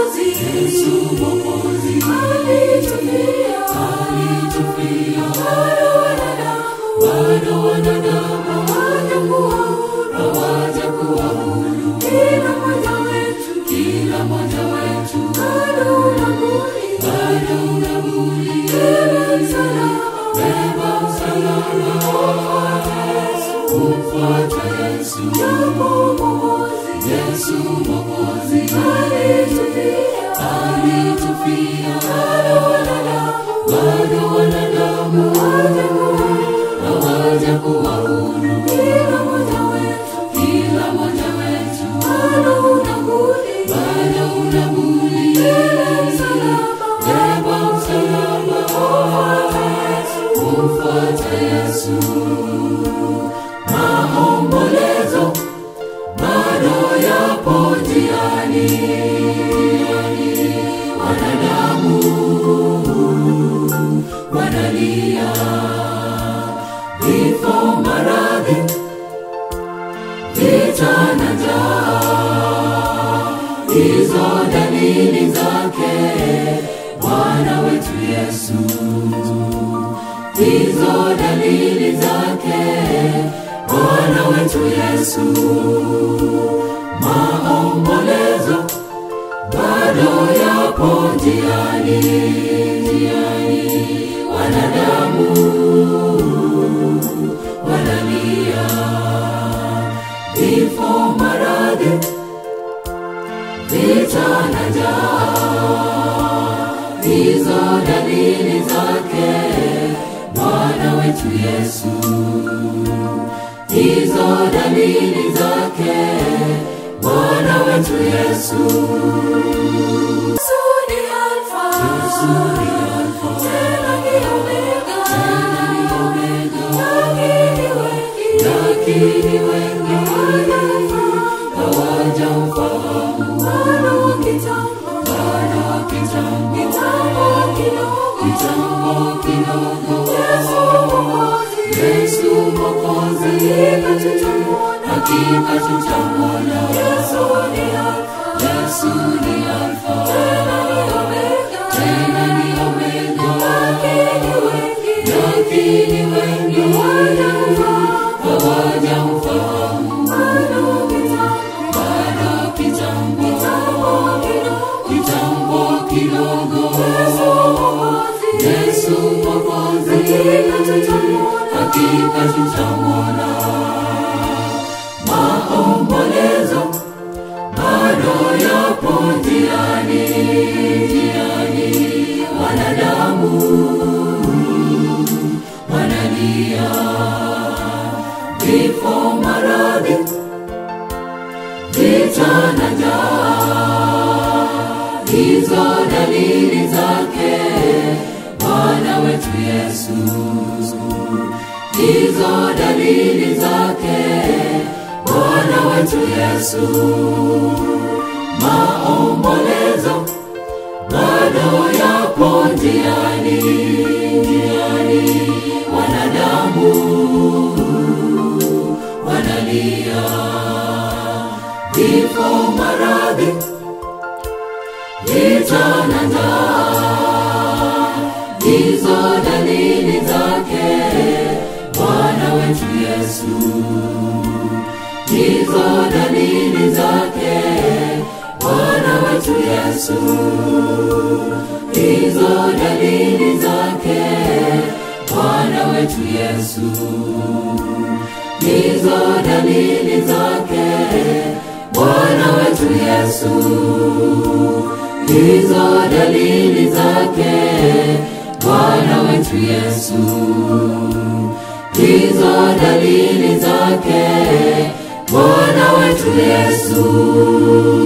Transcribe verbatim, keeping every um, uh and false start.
Mwokozi, Yesu Mwokozi, alitufia, alitufia. Bado wanadamu, bado wanadamu hawajakuwa huru. Kila mmoja wetu, kila mmoja wetu, bado unabudi, bado unabudi. Beba msalaba, beba msalaba, umfuate Yesu. Japo Mwokozi, Yesu Mwokozi, alitufia, alitufia. Bado wanadamu, bado hawajakuwa huru. Kila mmoja wetu, kila mmoja wetu, bado unabudi, bado unabudi. Beba msalaba, beba msalaba, umfuate Yesu. Maombolezo bado yapo njiani, wanadamu wanalia, vifo, maradhi, vita na njaa, hizo dalili zake Bwana wetu Yesu, hizo dalili zake Bwana wetu Yesu. Maombolezo bado yapo njiani, njiani, wanadamu wanalia, vifo, maradhi, vita na njaa, hizo dalili zake Bwana wetu Yesu, hizo dalili zake Bwana wetu Yesu. Yesu ni Alfa, Yesu ni Alfa, tena ni Omega, tena ni Omega. Lakini wengi, lakini wengi hawajamfahamu. Bado kitambo, bado kitambo, kitambo kidogo, kitambo kidogo. Yesu Mwokozi, Yesu Mwokozi, hakika tutamwona, hakika tutamwona. Yesu ni Alfa, Yesu ni Alfa, tena ni Omega, tena ni Omega. Lakini wengi, lakini wengi hawajamfahamu. Bado kitambo, bado kitambo, kitambo kidogo. Yesu Mwokozi, hakika tutamwona, hakika tutamwona. Maombolezo bado yapo njiani, njiani, wanadamu wanalia, vifo, maradhi, vita na njaa, hizo dalili zake Bwana wetu Yesu, hizo dalili zake Bwana wetu Yesu. Maombolezo bado yapo njiani, njiani, wanadamu wanalia, vifo, maradhi, vita na njaa, hizo dalili zake Bwana wetu Yesu, hizo dalili zake Bwana wetu Yesu, hizo dalili zake Bwana wetu Yesu, hizo dalili zake Bwana wetu Yesu, hizo dalili zake Bwana wetu Yesu, hizo dalili zake Bwana wetu Yesu.